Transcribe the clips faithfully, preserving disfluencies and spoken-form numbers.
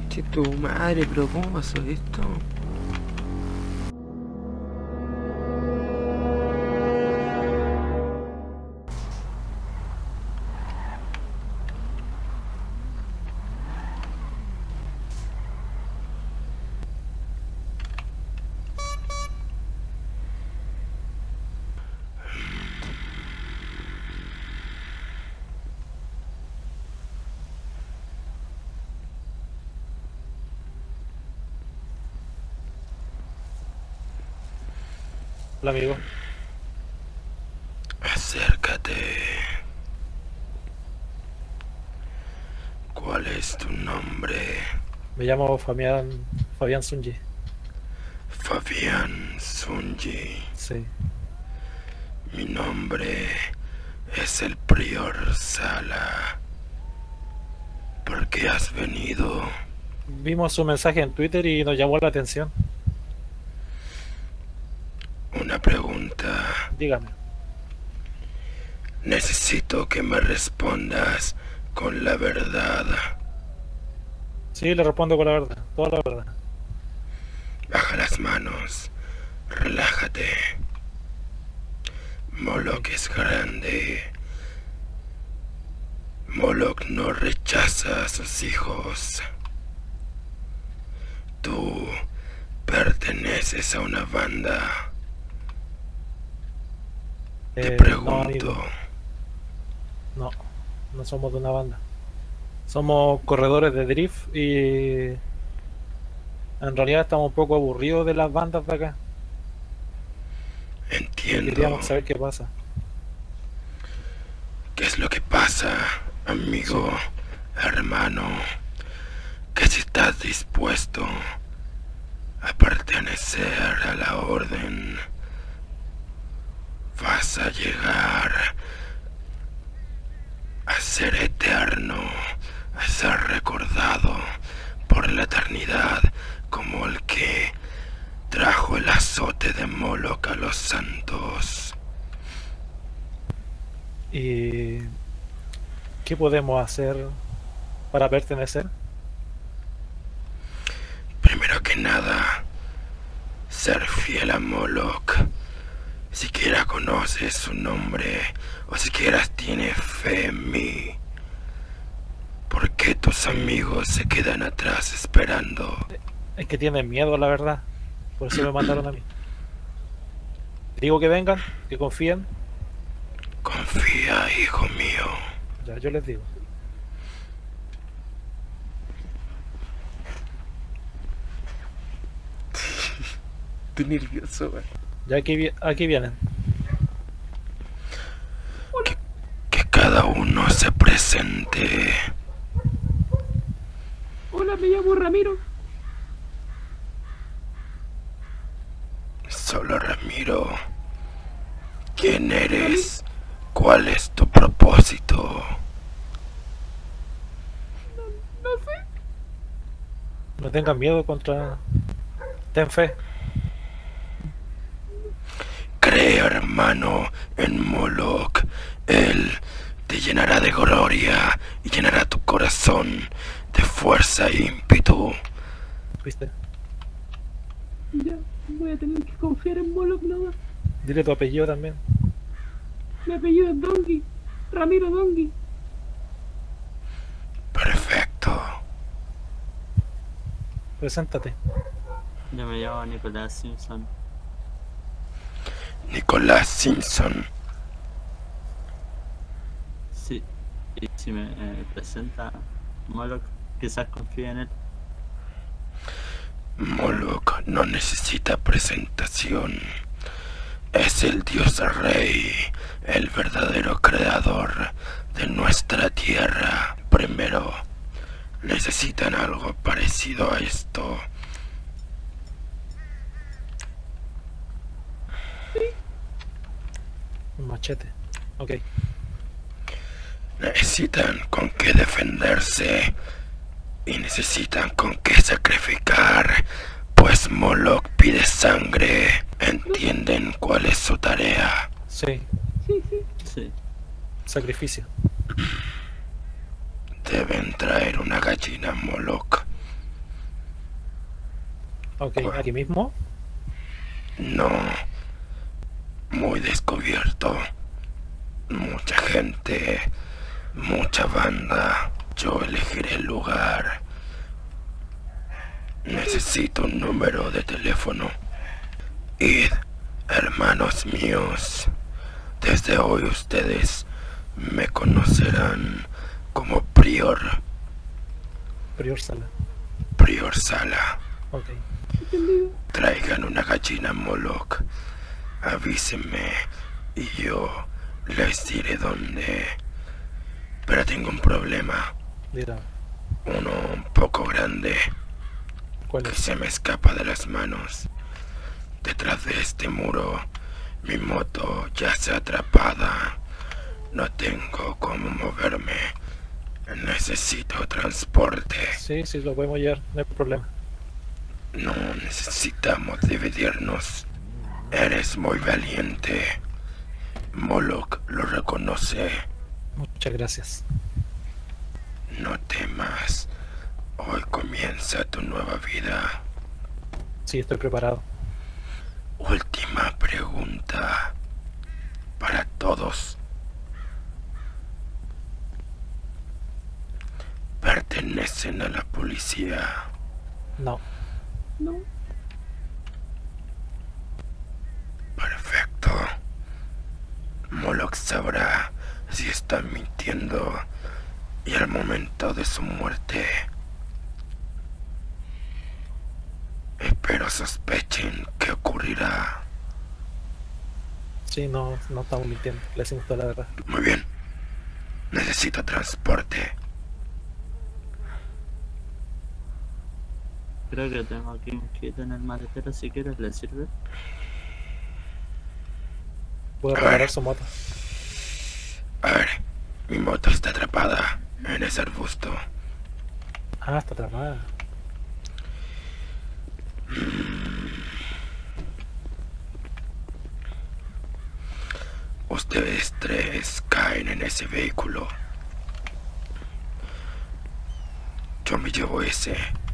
Che tu madre, pero ¿cómo pasó esto? Hola amigo, Acércate. ¿Cuál es tu nombre? me llamo Fabián, Fabián Zunji. Fabián Zunji. Sí. Mi nombre es el Prior Sala. ¿Por qué has venido? Vimos su mensaje en Twitter y nos llamó la atención. Una pregunta. Dígame. Necesito que me respondas con la verdad. Sí, le respondo con la verdad, toda la verdad. Baja las manos. Relájate. Moloch es grande. Moloch no rechaza a sus hijos. Tú perteneces a una banda. Te Eh, pregunto. No, amigo, no, no somos de una banda. Somos corredores de drift y en realidad estamos un poco aburridos de las bandas de acá. Y Entiendo. queríamos saber qué pasa. ¿Qué es lo que pasa, amigo, hermano? Que si estás dispuesto a pertenecer a la orden, vas a llegar a ser eterno, a ser recordado por la eternidad como el que trajo el azote de Moloch a los santos. ¿Y qué podemos hacer para pertenecer? Primero que nada, ser fiel a Moloch. Siquiera conoces su nombre o siquiera tienes fe en mí. ¿Por qué tus amigos se quedan atrás esperando? Es que tienen miedo, la verdad. Por eso me mandaron a mí. Digo que vengan, que confíen. Confía, hijo mío. Ya, yo les digo. Estoy nervioso, güey. Ya aquí, vi- aquí vienen. Que, que cada uno se presente. Hola, me llamo Ramiro. Solo Ramiro. ¿Quién eres? ¿Cuál es tu propósito? No sé. No tengan miedo contra... Ten fe. Cree, hermano, en Moloch. Él te llenará de gloria y llenará tu corazón de fuerza e ímpetu. ¿Viste? Ya, voy a tener que confiar en Moloch nada. Dile tu apellido también. Mi apellido es Dongi. Ramiro Dongi. Perfecto. Preséntate. Yo me llamo Nicolás Simpson. Nicolás Simpson. Sí, y si me eh, presenta Moloch, quizás confíe en él. Moloch no necesita presentación. Es el dios rey, el verdadero creador de nuestra tierra. Primero, necesitan algo parecido a esto. Un machete. Ok. Necesitan con qué defenderse y necesitan con qué sacrificar, pues Moloch pide sangre. ¿Entienden cuál es su tarea? Sí. Sí, sí. Sí, Sacrificio. Deben traer una gallina Moloch Ok, aquí mismo. No. Muy descubierto. Mucha gente. Mucha banda. Yo elegiré el lugar. Necesito un número de teléfono. Id, hermanos míos. Desde hoy ustedes me conocerán como Prior. Prior Sala. Prior Sala. Ok. Entendido. Traigan una gallina Moloch. Avísenme y yo les diré dónde. Pero tengo un problema. Mira, Uno un poco grande ¿cuál que es? se me escapa de las manos. Detrás de este muro, mi moto yace atrapada. No tengo cómo moverme. Necesito transporte. Sí, sí, lo podemos llevar, no hay problema. No necesitamos dividirnos. Eres muy valiente. Moloch lo reconoce. Muchas gracias. No temas. Hoy comienza tu nueva vida. Sí, estoy preparado. Última pregunta. Para todos. ¿Pertenecen a la policía? No, No. Perfecto. Moloch sabrá si están mintiendo y al momento de su muerte espero sospechen qué ocurrirá. sí, no, no estamos mintiendo, le decimos toda la verdad. Muy bien. Necesito transporte. Creo que tengo aquí un kit en el maletero, si quieres, ¿le sirve? Voy a A reparar ver. su moto. A ver, mi moto está atrapada en ese arbusto. Ah, está atrapada. Ustedes tres caen en ese vehículo. Yo me llevo ese.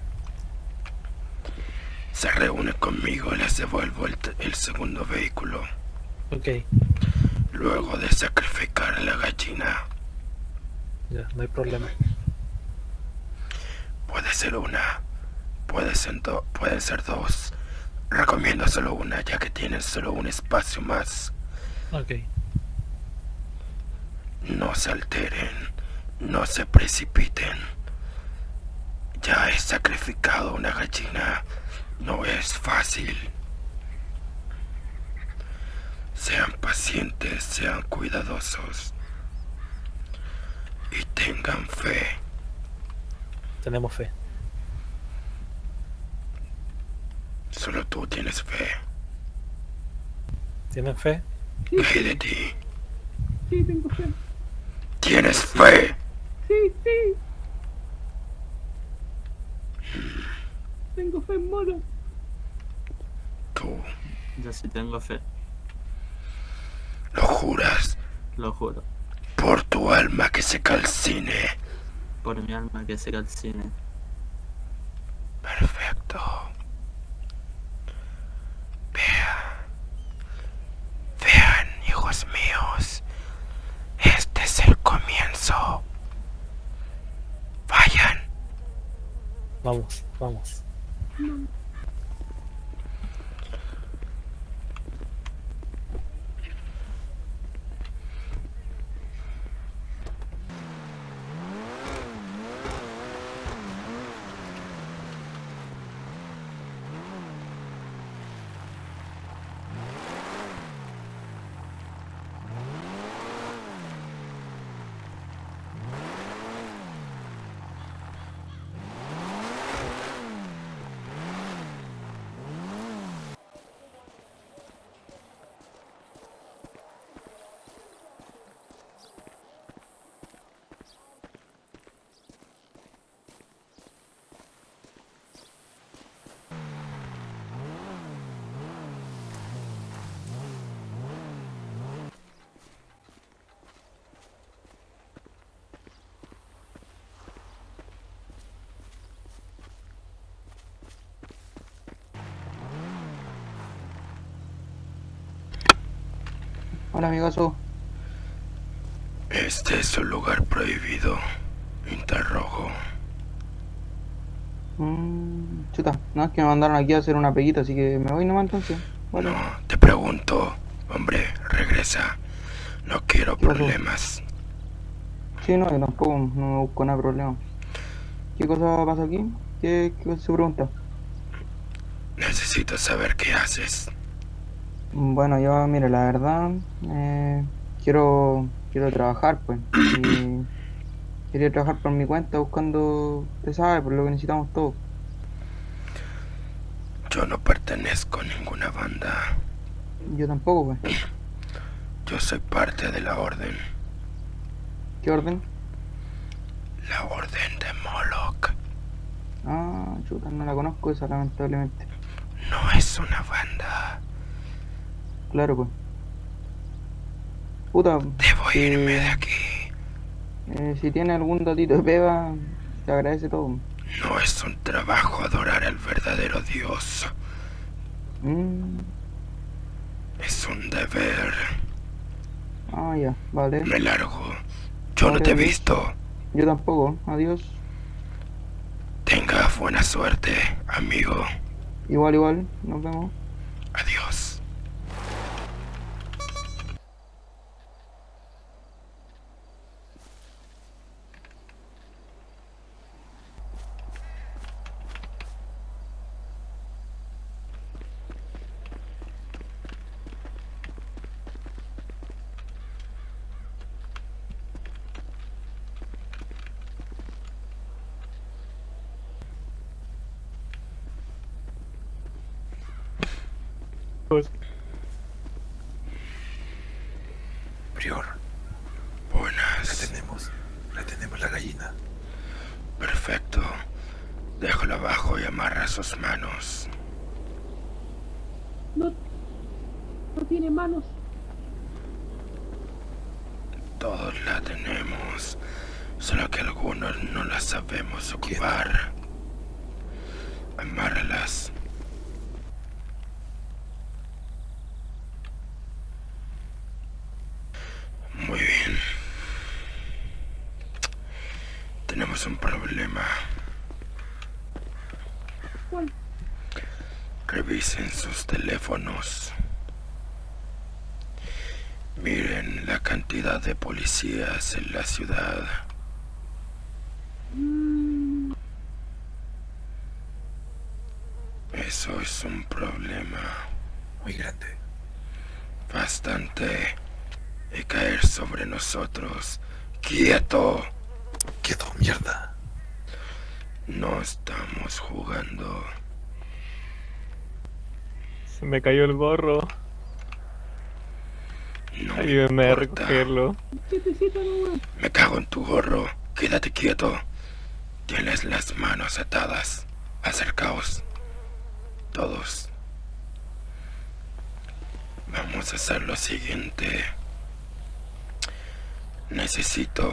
Se reúne conmigo y les devuelvo el, el segundo vehículo. Ok, Luego de sacrificar a la gallina. ya, no hay problema. Puede ser una. Puede ser, do, puede ser dos. Recomiendo solo una, ya que tienen solo un espacio más. Ok, No se alteren. No se precipiten. Ya he sacrificado una gallina. No es fácil. Sean pacientes, sean cuidadosos. Y tengan fe. tenemos fe. Solo tú tienes fe. ¿Tienen fe? Sí, Fe de ti. sí, tengo fe. Tienes fe. Sí, sí. Tengo fe en Moloch. Tú Yo sí tengo fe, lo juras lo juro. por tu alma que se calcine. Por mi alma que se calcine. Perfecto. Vean. Vean, hijos míos. Este es el comienzo. Vayan. Vamos, vamos. Hola, amigazo. Este es un lugar prohibido. Interrogo. Mmm, chuta, no, es que me mandaron aquí a hacer una peguita, así que me voy nomás entonces. Vale. No, te pregunto. Hombre, regresa. No quiero ¿Qué pasó? problemas. Sí, no, yo tampoco, no me busco nada de problema. ¿Qué cosa pasa aquí? ¿Qué, qué cosa se pregunta? Necesito saber qué haces. Bueno, yo, mire, la verdad, eh, quiero, quiero trabajar, pues. Y quería trabajar por mi cuenta buscando, usted sabe, por lo que necesitamos todos. Yo no pertenezco a ninguna banda. Yo tampoco, pues. Yo soy parte de la orden. ¿Qué orden? La orden de Moloch. Ah, chuta, no la conozco esa, lamentablemente. No es una banda. Claro, pues. Puta, Debo si, irme de aquí. eh, si tiene algún datito de pega, te agradece todo. No es un trabajo adorar al verdadero Dios. Mm, Es un deber. ah, ya, vale. Me largo. Yo no Vale, te he adiós. visto. Yo tampoco, adiós. Tenga buena suerte, amigo. Igual, igual, nos vemos. Adiós. Pues, Prior. La Buenas. tenemos, la tenemos la gallina. Perfecto. Déjalo abajo y amarra sus manos. No, no tiene manos. Todos la tenemos. Solo que algunos no las sabemos ocupar. Amárralas. Muy bien. Tenemos un problema. ¿Cuál? Revisen sus teléfonos. Miren la cantidad de policías en la ciudad. Mm, Eso es un problema Muy grande. bastante y caer sobre nosotros. ¡Quieto! Quieto, mierda. No estamos jugando. se me cayó el gorro. No me Ayúdenme a importa. recogerlo. quietecito nomás. Me cago en tu gorro. Quédate quieto. Tienes las manos atadas. Acercaos. Todos. Vamos a hacer lo siguiente. Necesito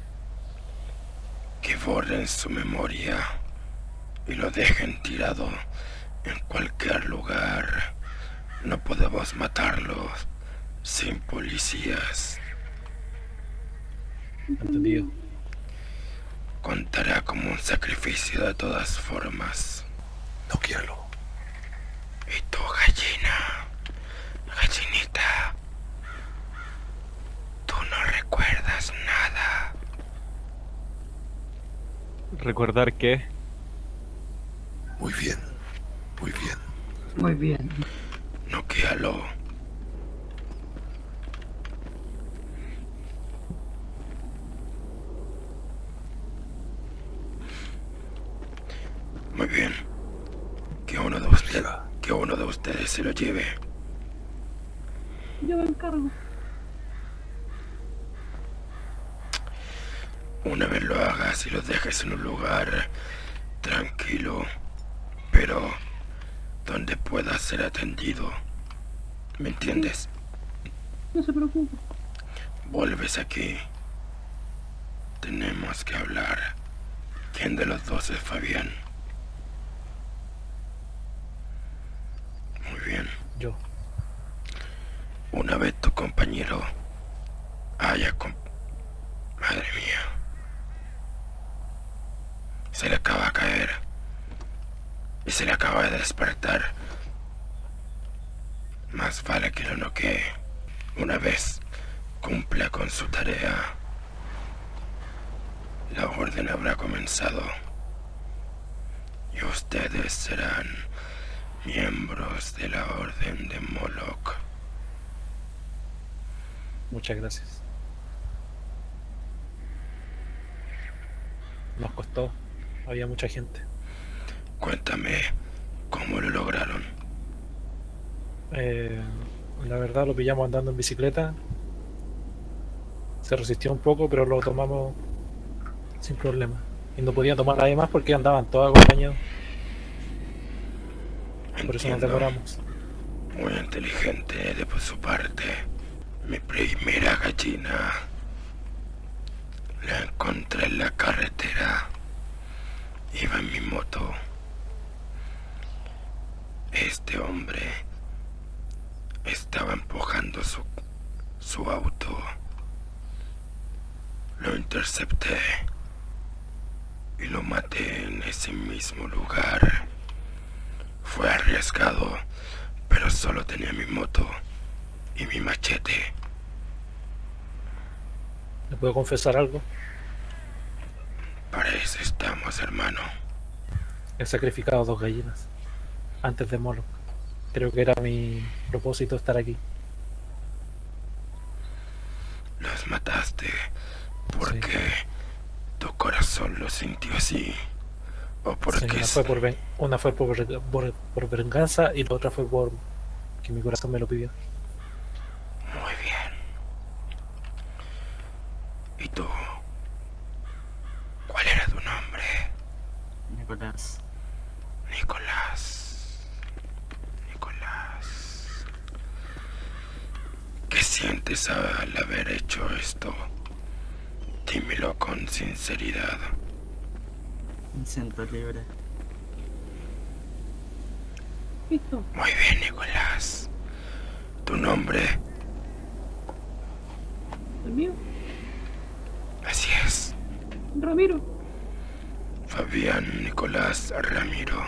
que borren su memoria y lo dejen tirado en cualquier lugar. No podemos matarlo sin policías. Entendido. Contará como un sacrificio de todas formas. No quiero. Y tú, gallina, gallinita, tú no recuerdas nada. ¿Recordar qué? Muy bien. Muy bien. Muy bien. Noquéalo. Muy bien. Que uno de ustedes, Arriba. que uno de ustedes se lo lleve. Yo me encargo. Una vez lo hagas y lo dejes en un lugar tranquilo, pero donde pueda ser atendido. ¿Me entiendes? No se preocupe. Vuelves aquí. Tenemos que hablar. ¿Quién de los dos es Fabián? Muy bien. Yo. Una vez tu compañero compañero haya... Com Madre mía. Se le acaba de caer. Y se le acaba de despertar. Más vale que lo noquee. Una vez cumpla con su tarea, la orden habrá comenzado. Y ustedes serán miembros de la orden de Moloch. Muchas gracias. Nos costó. Había mucha gente. Cuéntame cómo lo lograron. Eh, la verdad lo pillamos andando en bicicleta. Se resistió un poco, pero lo tomamos sin problema. Y no podía tomar nadie más porque andaban todos acompañados. Por eso nos Entiendo. demoramos. Muy inteligente de su parte. Mi primera gallina la encontré en la carretera. Iba en mi moto. Este hombre estaba empujando su, su auto. Lo intercepté y lo maté en ese mismo lugar. Fue arriesgado, pero solo tenía mi moto y mi machete. ¿Le puedo confesar algo? Para eso estamos, hermano. He sacrificado dos gallinas antes de Moloch. Creo que era mi propósito estar aquí. Los mataste porque tu corazón lo sintió así. O Sí, porque una, fue por, ven- una fue por, por, por venganza y la otra fue por que mi corazón me lo pidió. Muy bien. ¿Y tú? ¿Cuál era tu nombre? Nicolás. Nicolás. Nicolás. ¿Qué sientes al haber hecho esto? Dímelo con sinceridad. Me siento libre. Listo. Muy bien, Nicolás. ¿Tu nombre? ¿El mío? Así es. Ramiro. Fabián Nicolás Ramiro.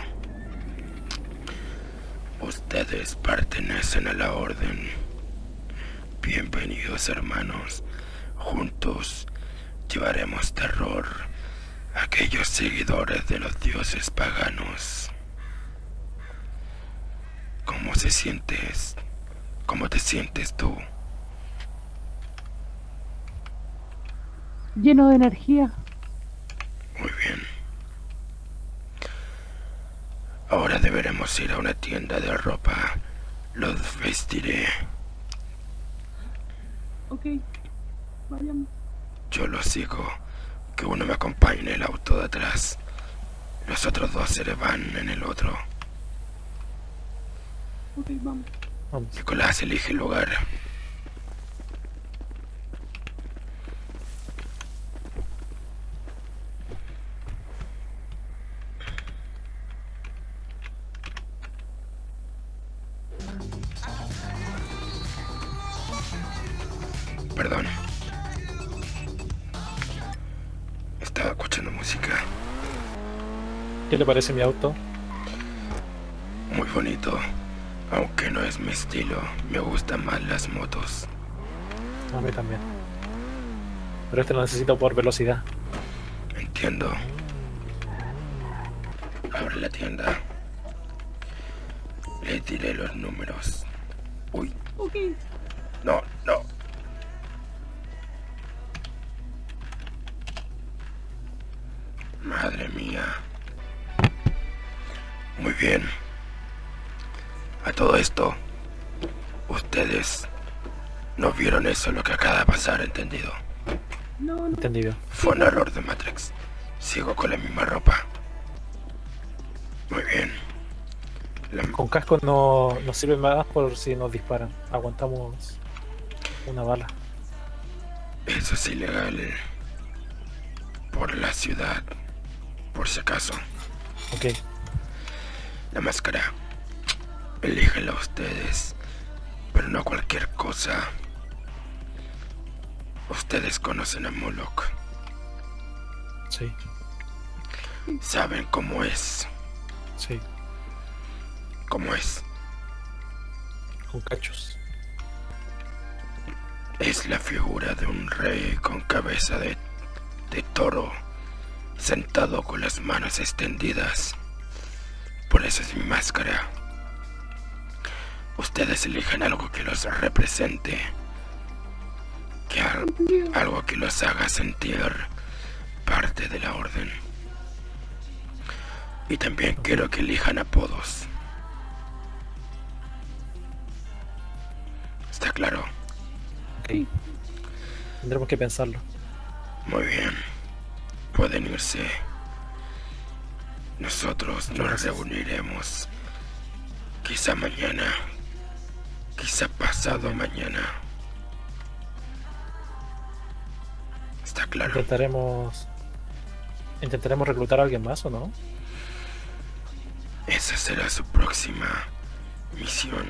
Ustedes pertenecen a la orden. Bienvenidos, hermanos. Juntos llevaremos terror a aquellos seguidores de los dioses paganos. ¿Cómo se sientes? ¿Cómo te sientes tú? Lleno de energía. Muy bien. Ahora deberemos ir a una tienda de ropa. Los vestiré. Ok. Vayamos. Yo lo sigo. Que uno me acompañe en el auto de atrás. Los otros dos se le van en el otro. Ok, vamos. Vamos. Nicolás elige el lugar. Perdón. Estaba escuchando música. ¿Qué le parece mi auto? Muy bonito. Aunque no es mi estilo. Me gustan más las motos. A mí también. Pero este lo necesito por velocidad. Entiendo. Abre la tienda. Le diré los números. Uy, Ok. no, no. Madre mía. Muy bien. A todo esto, ustedes no vieron eso lo que acaba de pasar, ¿entendido? No, no. Entendido. Fue un error de Matrix. Sigo con la misma ropa. Muy bien. La- Con casco no nos sirve más por si nos disparan. Aguantamos una bala. Eso es ilegal por la ciudad, por si acaso. Ok. La máscara, elígela ustedes, pero no cualquier cosa. Ustedes conocen a Moloch. Sí, Saben cómo es. sí, Cómo es. con cachos. Es la figura de un rey con cabeza de, de toro, sentado con las manos extendidas. Por eso es mi máscara. Ustedes eligen algo que los represente, que al- algo que los haga sentir parte de la orden. Y también quiero que elijan apodos. ¿Está claro? Ok. Tendremos que pensarlo. Muy bien. Pueden irse. Nosotros nos gracias. reuniremos. Quizá mañana. Quizá pasado Muy bien. mañana. ¿Está claro? Intentaremos. Intentaremos reclutar a alguien más, ¿o no? Esa será su próxima misión.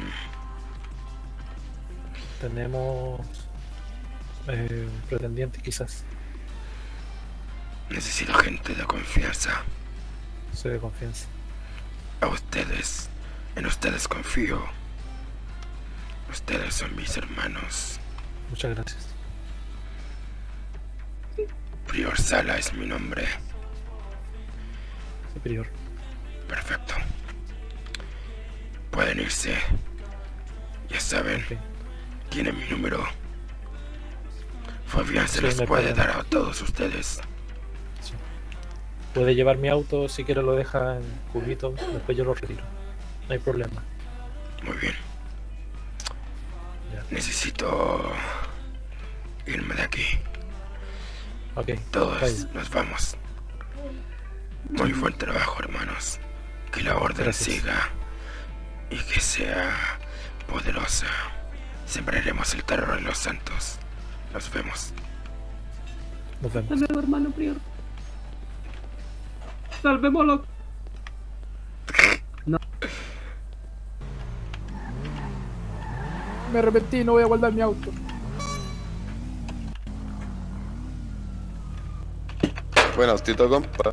Tenemos. Eh, pretendientes, quizás. Necesito gente de confianza. Soy de confianza. A ustedes. En ustedes confío. Ustedes son mis hermanos. Muchas gracias. Prior Sala es mi nombre. Superior. Perfecto. Pueden irse. Ya saben, Ok. tienen mi número. Fabián se Sí, los me puede parece. dar a todos ustedes. Sí. Puede llevar mi auto, si quiere lo deja en cubito, después yo lo retiro. No hay problema. Muy bien. Ya. Necesito irme de aquí. Ok. Todos vaya. nos vamos. Muy buen trabajo, hermanos. Que la orden Gracias. siga y que sea poderosa. Sembraremos el terror en los santos. Nos vemos. Nos vemos. Hasta luego, hermano Prior. Salvémoslo. Me arrepentí, no voy a guardar mi auto. Bueno, autito, compa.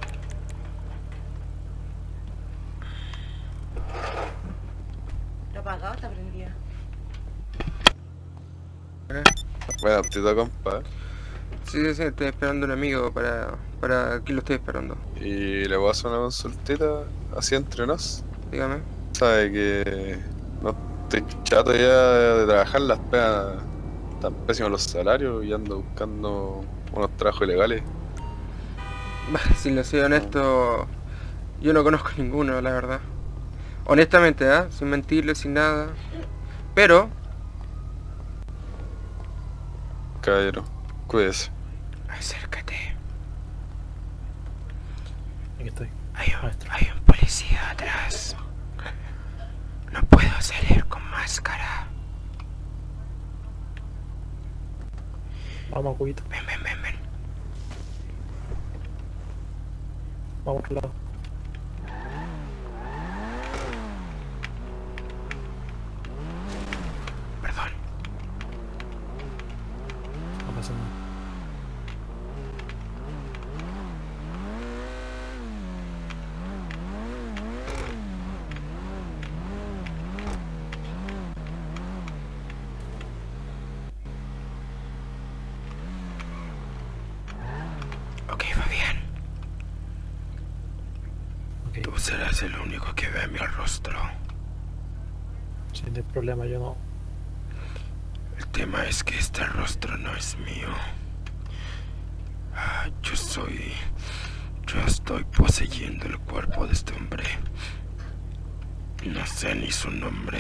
¿Lo apagado o está prendido? Bueno, autito, compa. Sí, sí, sí, estoy esperando a un amigo para, para... Aquí lo estoy esperando. Y le voy a hacer una consultita así entre nos. Dígame. Sabe que no estoy chato ya de trabajar, las pegas tan pésimos los salarios y ando buscando unos trabajos ilegales. Bah, si le soy honesto, yo no conozco ninguno, la verdad. Honestamente, ¿ah? Sin mentirle, sin nada. Pero, Caballero, cuídese. Acércate. Aquí estoy. Hay un, Maestro. hay un policía atrás. No puedo salir con máscara. Vamos a cubito. Ven, ven, ven, ven. Vamos al lado. Perdón. No pasa nada. Ok, Fabián. Ok. Tú serás el único que vea mi rostro. Sí, no hay problema, yo no. El tema es que este rostro no es mío. Ah, yo soy... Yo estoy poseyendo el cuerpo de este hombre. No sé ni su nombre.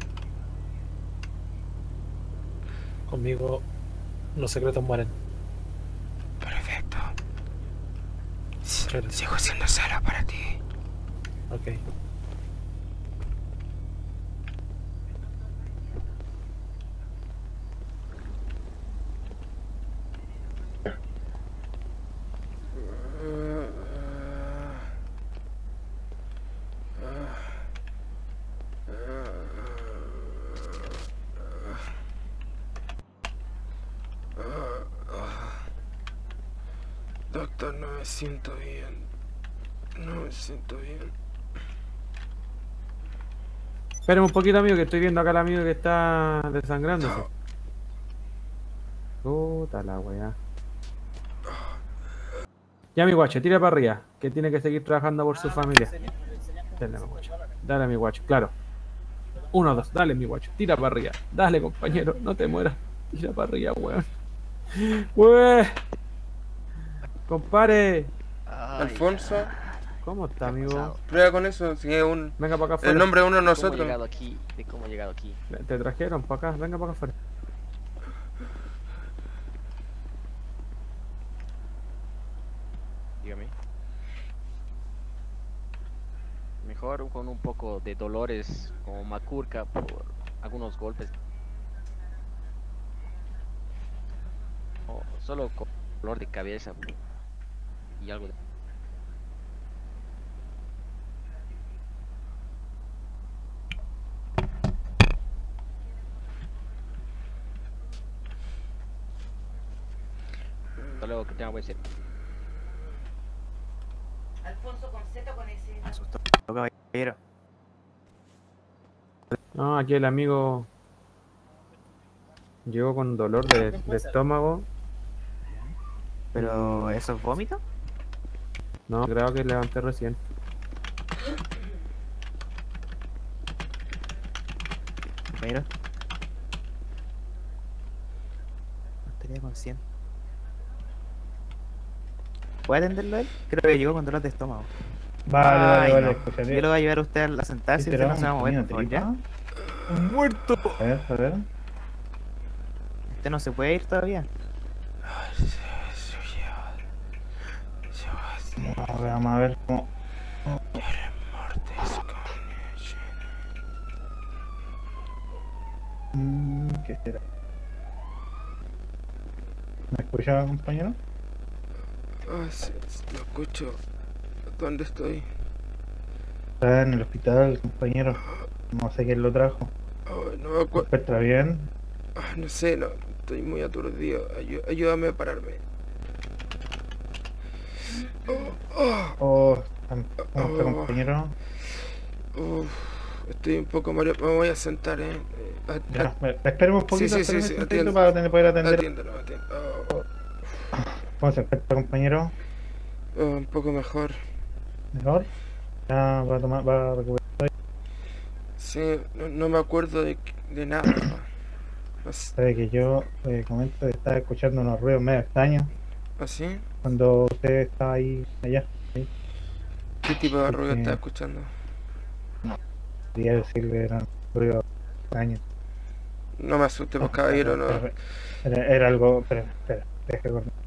Conmigo los secretos mueren. Perfecto. S- Muchas gracias. Sigo siendo Sara para ti. Ok. esto no me siento bien. No me siento bien. Esperen un poquito, amigo, que estoy viendo acá al amigo que está desangrándose. Puta la weá. Ya, mi guacho, tira para arriba, que tiene que seguir trabajando por su familia. Dale, mi guacho. Dale, mi guacho, claro. Uno, dos, dale, mi guacho, tira para arriba. Dale, compañero, no te mueras. Tira para arriba, weón. Weón. Compare. Alfonso, ¿Cómo está, amigo? prueba con eso, si es un... Venga para acá afuera. El nombre de uno de ¿Cómo he nosotros. llegado aquí? ¿De cómo he llegado aquí? Te trajeron para acá, venga para acá afuera. Dígame. Mejor con un poco de dolores como macurca por algunos golpes. O solo con dolor de cabeza y algo de... Hasta luego, que tenga buen ser. Alfonso con Z o con S. Asustó, caballero. No, aquí el amigo llegó con dolor de, de estómago. ¿Pero eso es vómito? No, creo que levanté recién. Compañero. No estaría consciente. ¿Puede atenderlo él? Creo que llegó con dolor de estómago. Vale, Ay, vale, no. vale, escúchate. Yo lo voy a llevar a usted a sentarse y usted no se va a mover, por favor, ¿ya? ¡Muerto! A ver, a ver. Usted no se puede ir todavía. A ver, vamos a ver cómo... Mm, ¿Qué será? ¿Me escucha, compañero? Ah, sí, sí, lo escucho. ¿Dónde estoy? Está en el hospital, compañero. No sé quién lo trajo. Oh, no me ¿Se acuerdo. encuentra bien? Ah, no sé, no, estoy muy aturdido. Ayú- ayúdame a pararme. Oh, oh, Oh, ¿cómo está, Oh. compañero? uf, estoy un poco mareado. Me voy a sentar, eh. Eh, ah, Ya, me- esperemos un Sí, poquito, sí, sí, esperemos sí, un poquito atiendo. para tener- poder ah, atender. atiéndelo, atiéndelo. Oh, ¿Cómo se encuentra, compañero? oh, un poco mejor. ¿Mejor? Ya va a tomar, va a recuperar. Sí, no, no me acuerdo de, de nada. No sé, Sabe que yo eh, comento que estaba escuchando unos ruidos medio extraños ¿así? cuando usted estaba ahí, allá. Ahí. ¿Qué tipo de ruido Porque- estás escuchando? Quería decirle que eran ruidos extraños. No me asustes, pues, caballero, no. Era, era- era algo. Espera, espera, deja que corte.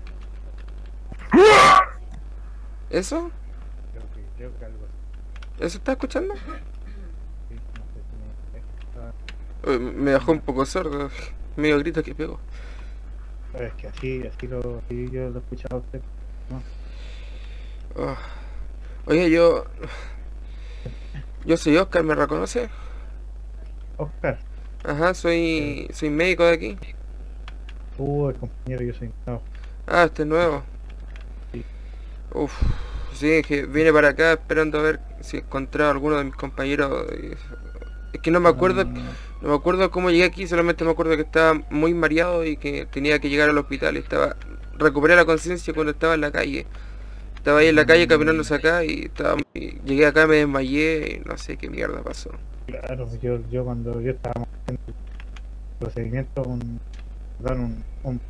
¿Eso? Creo que, creo que algo. ¿Eso estás escuchando? Sí, no sé si me. Uy, me dejó un poco sordo. Medio grito que pego. Pero es que así, así lo, así yo lo escuchaba a usted. Oh. Oye, yo... Yo soy Oscar, ¿me reconoce? Oscar, Ajá, soy soy médico de aquí. uh, el compañero, yo soy no, Ah, este es nuevo. Sí. Uf, sí, es que vine para acá esperando a ver si encontraba a alguno de mis compañeros. y- Es que no me acuerdo, Mm, no me acuerdo cómo llegué aquí, solamente me acuerdo que estaba muy mareado y que tenía que llegar al hospital. Y estaba, recuperé la conciencia cuando estaba en la calle. Estaba ahí en la calle caminando hacia acá y estaba, y llegué acá, me desmayé y no sé qué mierda pasó. Claro, yo, yo cuando yo estaba haciendo el procedimiento, un, perdón, un, un,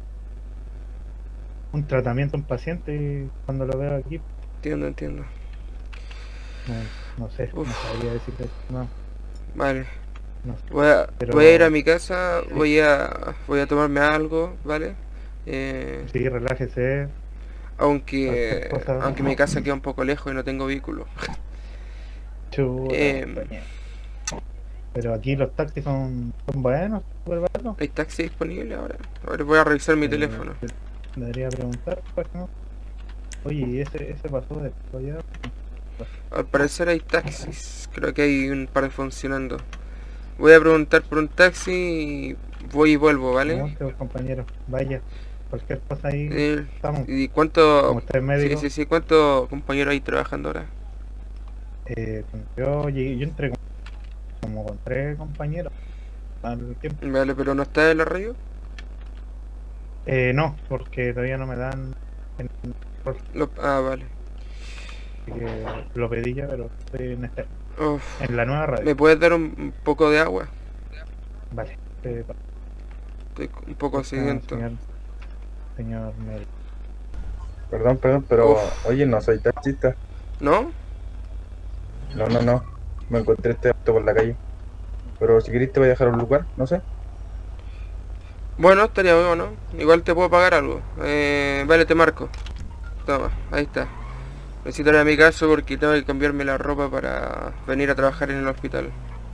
un tratamiento a un paciente y cuando lo veo aquí, Entiendo, entiendo. no, no sé, no Uf. sabría decirle, no, Vale. no sé. Voy a, Pero- voy a ir a mi casa, voy a voy a tomarme algo, ¿vale? Eh, Sí, relájese. aunque Cualquier cosa. aunque mi casa queda un poco lejos y no tengo vehículo. Chuta, Em. compañero. Pero aquí los taxis son, son buenos, súper baratos. ¿Hay taxi disponible ahora? Ahora voy a revisar mi Eh, teléfono. Debería preguntar, pues, ¿no? Oye, ¿y ese, ese pasó de allá? Al parecer hay taxis, creo que hay un par funcionando. Voy a preguntar por un taxi y voy y vuelvo, ¿vale? No, que compañero, vaya. cualquier cosa ahí Eh, estamos. ¿Y cuánto? Como usted es médico. Sí, sí, sí. ¿Cuántos compañeros hay trabajando ahora? Eh, yo llegué, yo entré como, como con tres compañeros al tiempo. Vale, pero no está en la radio. Eh, no, porque todavía no me dan en, Lo- ah, vale. así que lo pedí ya, pero estoy en este, Uf. en la nueva radio. ¿Me puedes dar un, un poco de agua? Vale. Eh, Estoy un poco sediento. señor, señor médico. Perdón, perdón, pero Uf. oye, no soy taxista. ¿No? No, no, no. Me encontré este auto por la calle. Pero si querés te voy a dejar un lugar, no sé. Bueno, estaría bueno, ¿no? Igual te puedo pagar algo. Eh, vale, te marco. Toma, ahí está. Necesito ir a mi casa porque tengo que cambiarme la ropa para venir a trabajar en el hospital.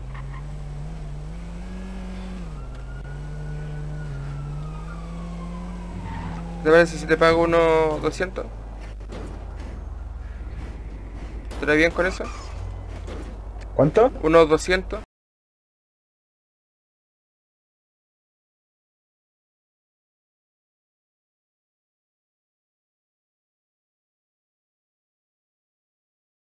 ¿Te parece si te pago unos doscientos? ¿Estará bien con eso? ¿Cuánto? ¿Unos doscientos?